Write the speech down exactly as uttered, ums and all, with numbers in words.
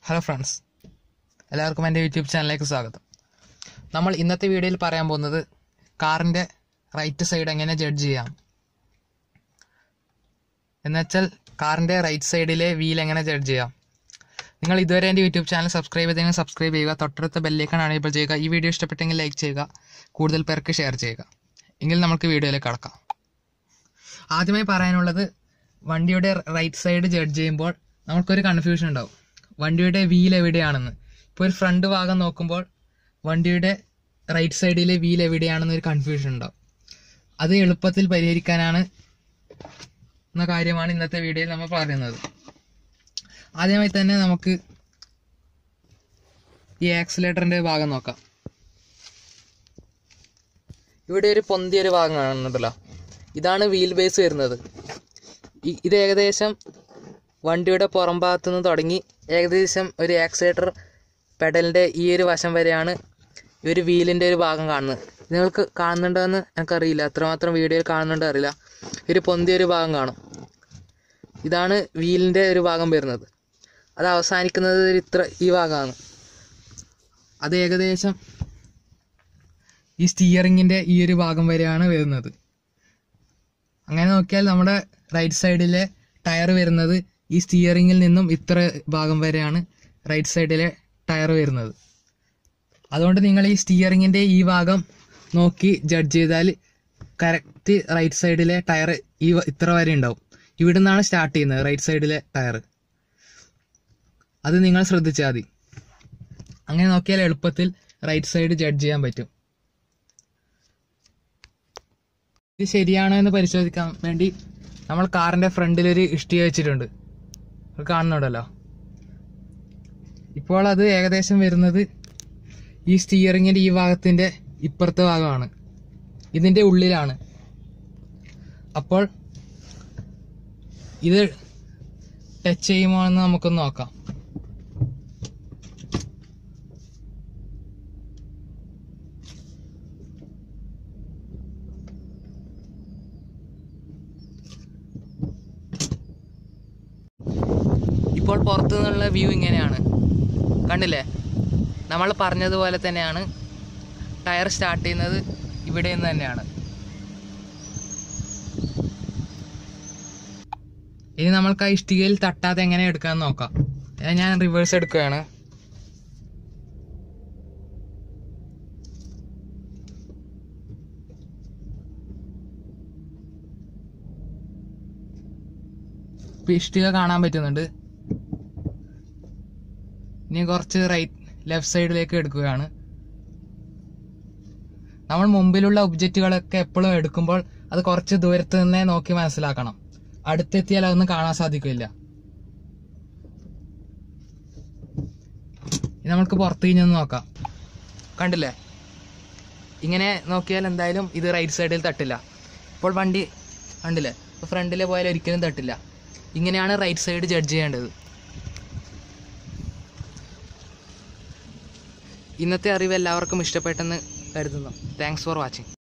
Hello friends, എല്ലാവർക്കും എൻ്റെ YouTube ചാനലിലേക്ക് സ്വാഗതം. നമ്മൾ ഇന്നത്തെ വീഡിയോയിൽ പറയാൻ പോകുന്നത് കാറിൻ്റെ റൈറ്റ് സൈഡ് എങ്ങനെ ജഡ്ജ് ചെയ്യാം എന്നുവെച്ചാൽ കാറിൻ്റെ റൈറ്റ് സൈഡിലെ വീൽ എങ്ങനെ ജഡ്ജ് ചെയ്യാം. നിങ്ങൾ ഇതുവരെ എൻ്റെ യൂട്യൂബ് ചാനൽ സബ്സ്ക്രൈബ് ചെയ്തെങ്കിൽ സബ്സ്ക്രൈബ് ചെയ്യുക, തൊട്ടടുത്ത ബെല്ലൈക്കൺ എനേബിൾ ചെയ്യുക. ഈ വീഡിയോ ഇഷ്ടപ്പെട്ടെങ്കിൽ ലൈക്ക് ചെയ്യുക, കൂടുതൽ പേർക്ക് ഷെയർ ചെയ്യുക. എങ്കിൽ നമുക്ക് വീഡിയോയിലേക്ക് കടക്കാം. ആദ്യമായി പറയാനുള്ളത്, വണ്ടിയുടെ റൈറ്റ് സൈഡ് ജഡ്ജ് ചെയ്യുമ്പോൾ നമുക്കൊരു കൺഫ്യൂഷൻ ഉണ്ടാവും, വണ്ടിയുടെ വീൽ എവിടെയാണെന്ന്. ഇപ്പോൾ ഒരു ഫ്രണ്ട് ഭാഗം നോക്കുമ്പോൾ വണ്ടിയുടെ റൈറ്റ് സൈഡിലെ വീൽ എവിടെയാണെന്നൊരു കൺഫ്യൂഷൻ ഉണ്ടാവും. അത് എളുപ്പത്തിൽ പരിഹരിക്കാനാണ് എന്ന കാര്യമാണ് ഇന്നത്തെ വീഡിയോയിൽ നമ്മൾ പറയുന്നത്. ആദ്യമായി തന്നെ നമുക്ക് ഈ ആക്സിലേറ്ററിൻ്റെ ഭാഗം നോക്കാം. ഇവിടെ ഒരു പൊന്തിയൊരു ഭാഗം കാണുന്നുണ്ടല്ലോ, ഇതാണ് വീൽ ബേസ് വരുന്നത്. ഇത് ഏകദേശം വണ്ടിയുടെ പുറം ഭാഗത്തു നിന്ന് തുടങ്ങി ഏകദേശം ഒരു ആക്സിലേറ്റർ പെഡലിൻ്റെ ഈ ഒരു വശം വരെയാണ് ഈ ഒരു വീലിൻ്റെ ഒരു ഭാഗം കാണുന്നത്. നിങ്ങൾക്ക് കാണുന്നുണ്ടോ എന്ന് എനിക്കറിയില്ല, അത്രമാത്രം വീഡിയോയിൽ കാണുന്നുണ്ടോ അറിയില്ല. ഒരു പൊന്തിയൊരു ഭാഗം കാണും, ഇതാണ് വീലിൻ്റെ ഒരു ഭാഗം വരുന്നത്. അത് അവസാനിക്കുന്നത് ഇത്ര ഈ ഭാഗമാണ്. അത് ഏകദേശം ഈ സ്റ്റിയറിങ്ങിൻ്റെ ഈ ഒരു ഭാഗം വരെയാണ് വരുന്നത്. അങ്ങനെ നോക്കിയാൽ നമ്മുടെ റൈറ്റ് സൈഡിലെ ടയർ വരുന്നത് ഈ സ്റ്റിയറിങ്ങിൽ നിന്നും ഇത്ര ഭാഗം വരെയാണ് റൈറ്റ് സൈഡിലെ ടയർ വരുന്നത്. അതുകൊണ്ട് നിങ്ങൾ ഈ സ്റ്റിയറിങ്ങിൻ്റെ ഈ ഭാഗം നോക്കി ജഡ്ജ് ചെയ്താൽ കറക്റ്റ് റൈറ്റ് സൈഡിലെ ടയർ ഈ ഇത്ര വരെ ഉണ്ടാവും. ഇവിടെ നിന്നാണ് സ്റ്റാർട്ട് ചെയ്യുന്നത് റൈറ്റ് സൈഡിലെ ടയർ. അത് നിങ്ങൾ ശ്രദ്ധിച്ചാൽ മതി. അങ്ങനെ നോക്കിയാൽ എളുപ്പത്തിൽ റൈറ്റ് സൈഡ് ജഡ്ജ് ചെയ്യാൻ പറ്റും. ഇത് ശരിയാണോ എന്ന് പരിശോധിക്കാൻ വേണ്ടി നമ്മൾ കാറിൻ്റെ ഫ്രണ്ടിലൊരു ഇഷ്ടിക വെച്ചിട്ടുണ്ട്, അത് കാണുന്നുണ്ടല്ലോ. ഇപ്പോൾ അത് ഏകദേശം വരുന്നത് ഈ സ്റ്റിയറിങ്ങിൻ്റെ ഈ ഭാഗത്തിൻ്റെ ഇപ്പുറത്തെ ഭാഗമാണ്, ഇതിൻ്റെ ഉള്ളിലാണ്. അപ്പോൾ ഇത് ടച്ച് ചെയ്യുമോ എന്ന് നമുക്കൊന്ന് നോക്കാം. ഇപ്പോൾ പുറത്തു നിന്നുള്ള വ്യൂ ഇങ്ങനെയാണ്, കണ്ടില്ലേ? നമ്മൾ പറഞ്ഞതുപോലെ തന്നെയാണ് ടയർ സ്റ്റാർട്ട് ചെയ്യുന്നത് ഇവിടെ നിന്ന് തന്നെയാണ്. ഇനി നമ്മൾക്ക് ആ ഇഷ്ടികയിൽ തട്ടാതെ എങ്ങനെ എടുക്കാമെന്ന് നോക്കാം. ഞാൻ റിവേഴ്സ് എടുക്കുകയാണ്. ഇപ്പം ഇഷ്ടിക കാണാൻ പറ്റുന്നുണ്ട്. ഇനി കുറച്ച് റൈറ്റ് ലെഫ്റ്റ് സൈഡിലേക്ക് എടുക്കുകയാണ്. നമ്മൾ മുമ്പിലുള്ള ഒബ്ജക്റ്റുകളൊക്കെ എപ്പോഴും എടുക്കുമ്പോൾ അത് കുറച്ച് ദൂരത്ത് നിന്നേ നോക്കി മനസ്സിലാക്കണം. അടുത്തെത്തിയാൽ അതൊന്നും കാണാൻ സാധിക്കില്ല. ഇനി നമുക്ക് പുറത്ത് കഴിഞ്ഞൊന്ന് നോക്കാം. കണ്ടില്ലേ? ഇങ്ങനെ നോക്കിയാൽ എന്തായാലും ഇത് റൈറ്റ് സൈഡിൽ തട്ടില്ല. ഇപ്പോൾ വണ്ടി കണ്ടില്ലേ, ഇപ്പോൾ ഫ്രണ്ടിൽ പോയാൽ ഒരിക്കലും തട്ടില്ല. ഇങ്ങനെയാണ് റൈറ്റ് സൈഡ് ജഡ്ജ് ചെയ്യേണ്ടത്. ഇന്നത്തെ അറിവ് എല്ലാവർക്കും ഇഷ്ടപ്പെട്ടെന്ന് കരുതുന്നു. Thanks for watching.